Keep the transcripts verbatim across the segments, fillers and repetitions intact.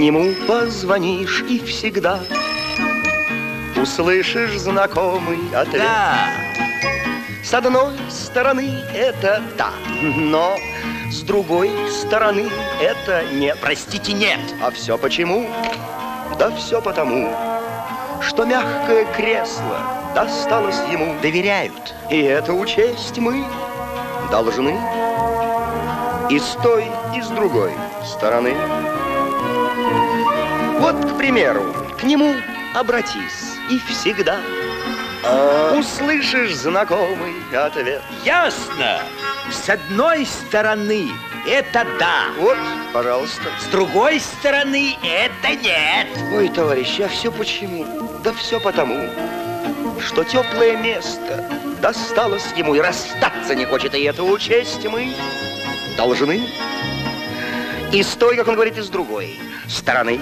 нему позвонишь и всегда услышишь знакомый ответ. Да. С одной стороны это да, но с другой стороны это нет. Простите, нет. А все почему? Да все потому, что мягкое кресло досталось ему. Доверяют. И это учесть мы должны и с той, и с другой стороны. Вот, к примеру, к нему обратись, и всегда а... услышишь знакомый ответ. Ясно. С одной стороны это да. Вот, пожалуйста. С другой стороны это нет. Ой, товарищ, а все почему? Да все потому, что теплое место досталось ему и расстаться не хочет, и это учесть мы должны. И с той, как он говорит, и с другой стороны.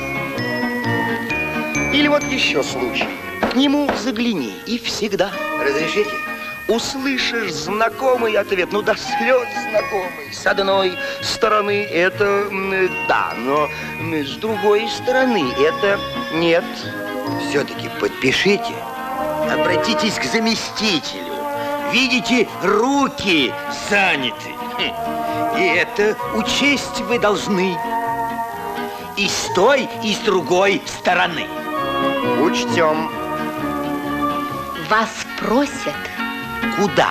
Или вот еще случай. К нему загляни и всегда. Разрешите? Услышишь знакомый ответ, ну до слез знакомый. С одной стороны это да, но с другой стороны это нет. Все-таки подпишите. Обратитесь к заместителю. Видите, руки заняты. И это учесть вы должны. И с той, и с другой стороны. Учтем. Вас просят. Куда?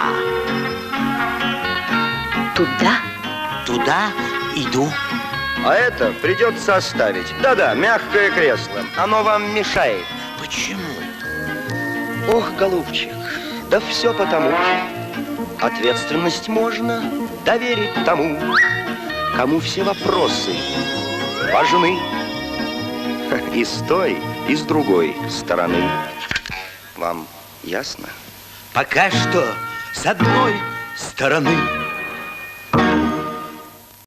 Туда. Туда иду. А это придется оставить. Да-да, мягкое кресло. Оно вам мешает. Почему? Ох, голубчик, да все потому. Ответственность можно доверить тому, кому все вопросы важны. И с той, и с другой стороны. Вам ясно? Пока что с одной стороны.